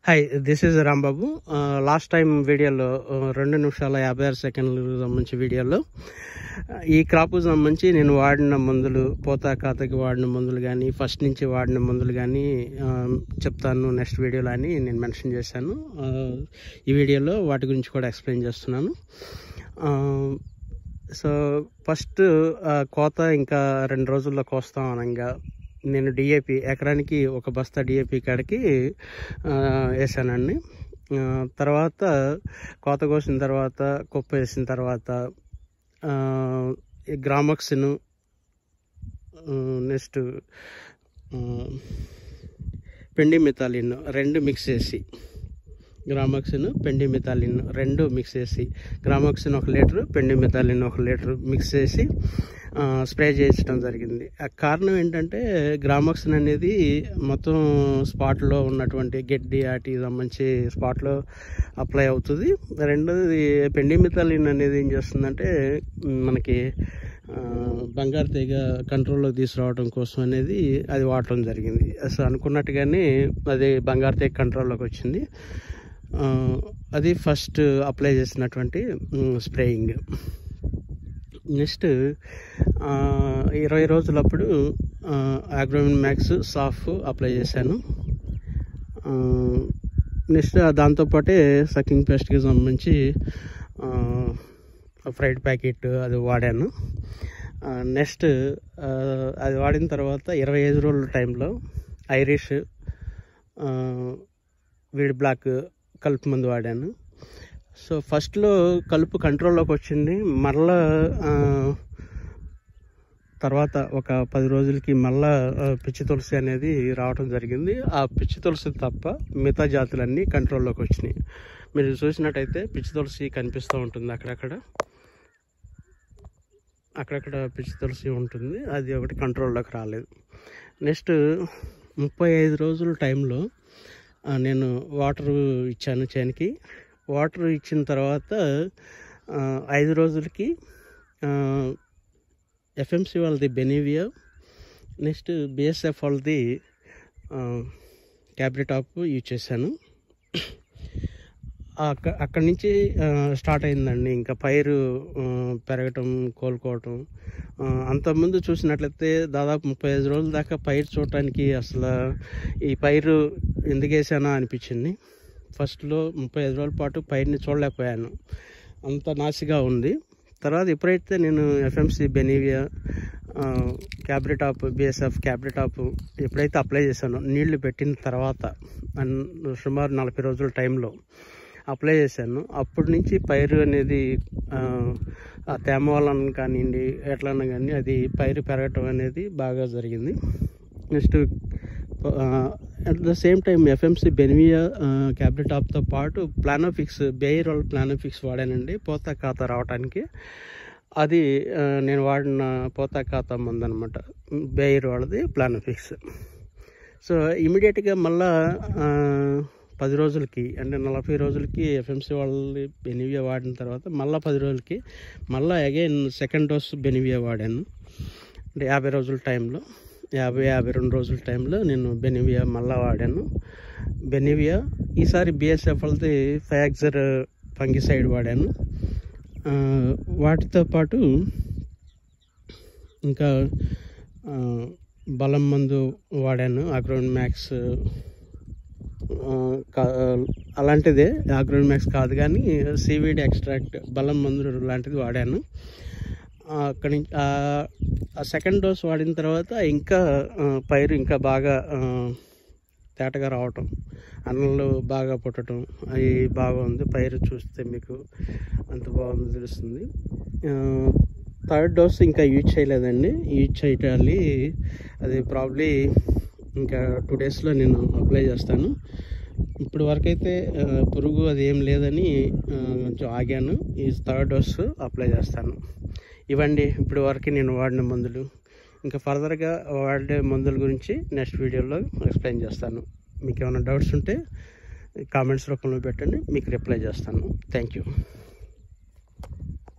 Hi, this is Rambabu. Last time వీడియోలో 2 నిమిషాల 56 సెకండ్లకు సంబంధించి వీడియోలో ఈ క్రాప్కు సంబంధించి నేను వాడిన మందులు, పోతా ఖాతాకి వాడిన మందులు కానీ, ఫస్ట్ నుంచి వాడిన మందులు కానీ చెప్తాను నెక్స్ట్ వీడియోలో అని నేను మెన్షన్ చేశాను. ఈ వీడియోలో వాటి గురించి కూడా ఎక్స్ప్లెయిన్ చేస్తున్నాను. సో ఫస్ట్ కోత ఇంకా 2 రోజుల్లో కోస్తాం అనగా నేను డిఏపి ఎకరానికి 1 బస్తా డిఏపి కాడికి వేసానండి. తర్వాత కోత కోసిన తర్వాత కుప్ప వేసిన తర్వాత గ్రామక్సిన్, నెక్స్ట్ పెండిమిథాలిన్ 2 మిక్స్ చేసి, గ్రామక్సిన్ పెండిమిథాలిన్ 2 మిక్స్ చేసి, Gramoxone 1 litre, pendimethalin 1 litre mix చేసి స్ప్రే చేయించడం జరిగింది. ఆ కారణం ఏంటంటే గ్రామక్సిన్ అనేది మొత్తం స్పాట్లో ఉన్నటువంటి గడ్డి వాటికి సంబంధించి స్పాట్లో అప్లై అవుతుంది. రెండోది పెండిమిథాలిన్ అనేది ఏం చేస్తుందంటే మనకి బంగారు తీగ కంట్రోల్లోకి తీసుకురావడం కోసం అనేది అది వాడటం జరిగింది. అసలు అనుకున్నట్టుగానే అది బంగారు తీగ కంట్రోల్లోకి వచ్చింది. అది ఫస్ట్ అప్లై చేసినటువంటి స్ప్రేయింగ్. నెక్స్ట్ 20 రోజులప్పుడు అగ్రోమిన్ మ్యాక్స్ సాఫ్ అప్లై చేశాను. నెక్స్ట్ దాంతోపాటే సకింగ్ పెస్ట్కి సంబంధించి ఫ్రైడ్ ప్యాకెట్ అది వాడాను. నెక్స్ట్ అది వాడిన తర్వాత 25 రోజుల టైంలో ఐరిష్, వీడ్ బ్లాక్ కలుపు మందు వాడాను. సో ఫస్ట్లో కలుపు కంట్రోల్లోకి వచ్చింది. మళ్ళా తర్వాత ఒక 10 రోజులకి మళ్ళా పిచ్చి తులసి అనేది రావడం జరిగింది. ఆ పిచ్చి తులసి తప్ప మిగతా జాతులన్నీ కంట్రోల్లోకి వచ్చినాయి. మీరు చూసినట్టయితే పిచ్చి తులసి కనిపిస్తూ ఉంటుంది, అక్కడక్కడ పిచ్చి తులసి ఉంటుంది. అది ఒకటి కంట్రోల్లోకి రాలేదు. నెక్స్ట్ 35 రోజుల టైంలో నేను వాటర్ ఇచ్చాను చేనికి. వాటర్ ఇచ్చిన తర్వాత 5 రోజులకి ఎఫ్ఎంసి వాళ్ళది బెనివియా, నెక్స్ట్ బిఎస్ఎఫ్ వాళ్ళది క్యాబ్రిటాప్ యూజ్ చేశాను. అక్కడి నుంచి స్టార్ట్ అయిందండి ఇంకా పైరు పెరగటం, కోలుకోవటం. అంతకుముందు చూసినట్లయితే దాదాపు 35 రోజుల దాకా పైరు చూడటానికి అసలు ఈ పైరు ఎందుకు వేసానా అనిపించింది. ఫస్ట్లో 35 రోజుల పాటు పైరుని చూడలేకపోయాను, అంత నాసిగా ఉంది. తర్వాత ఎప్పుడైతే నేను FMC Benevia, Cabrio Top, BSF Cabrio Top ఎప్పుడైతే అప్లై చేశానో నీళ్లు పెట్టిన తర్వాత సుమారు 40 రోజుల టైంలో అప్లై చేశాను. అప్పటి నుంచి పైరు అనేది తేమ వలన కానివ్వండి, ఎట్లన్నా కానీ అది పైరు పెరగటం అనేది బాగా జరిగింది. Next at the same time FMC Benevia క్యాబ్రిటాప్తో పాటు ప్లానోఫిక్స్, బెయిర్ వాళ్ళ ప్లానోఫిక్స్ వాడానండి పోతా ఖాతా రావడానికి. అది నేను వాడిన పోతా ఖాతా మందు అనమాట, బెయిర్ వాళ్ళది ప్లానోఫిక్స్. సో ఇమీడియట్గా మళ్ళా 10 రోజులకి అంటే 40 రోజులకి ఎఫ్ఎంసి వాళ్ళది బెనివియా వాడిన తర్వాత మళ్ళీ 10 రోజులకి మళ్ళీ అగైన్ సెకండ్ డోస్ బెనివియా వాడాను. అంటే 50 రోజుల టైంలో, 52 రోజుల టైంలో నేను బెనివియా మళ్ళీ వాడాను. బెనివియా ఈసారి బిఎస్ఎఫ్ వాళ్ళది ఫయాక్సర్ ఫంగిసైడ్ వాడాను. వాటితో పాటు ఇంకా బలం మందు వాడాను, అగ్రోమిన్ మ్యాక్స్ అలాంటిదే, అగ్రోమిన్ మ్యాక్స్ కాదు కానీ సీవీడ్ ఎక్స్ట్రాక్ట్ బలం మందు లాంటిది వాడాను. అక్కడి నుంచి ఆ సెకండ్ డోస్ వాడిన తర్వాత ఇంకా పైరు ఇంకా బాగా తేటగా రావటం, అన్నలు బాగా పుట్టడం అవి బాగా ఉంది. పైరు చూస్తే మీకు అంత బాగుంది తెలుస్తుంది. థర్డ్ డోస్ ఇంకా యూజ్ చేయలేదండి, యూజ్ చేయాలి. అది ప్రాబ్లీ ఇంకా 2 డేస్లో నేను అప్లై చేస్తాను. ఇప్పుడు వరకైతే పురుగు అది ఏం లేదని కొంచెం ఆగాను. ఈ థర్డ్ డోస్ అప్లై చేస్తాను. ఇవ్వండి ఇప్పుడు వరకు నేను వాడిన మందులు. ఇంకా ఫర్దర్గా వాడే మందుల గురించి నెక్స్ట్ వీడియోలో ఎక్స్ప్లెయిన్ చేస్తాను. మీకు ఏమైనా డౌట్స్ ఉంటే కామెంట్స్ రూపంలో పెట్టండి, మీకు రిప్లై చేస్తాను. Thank you.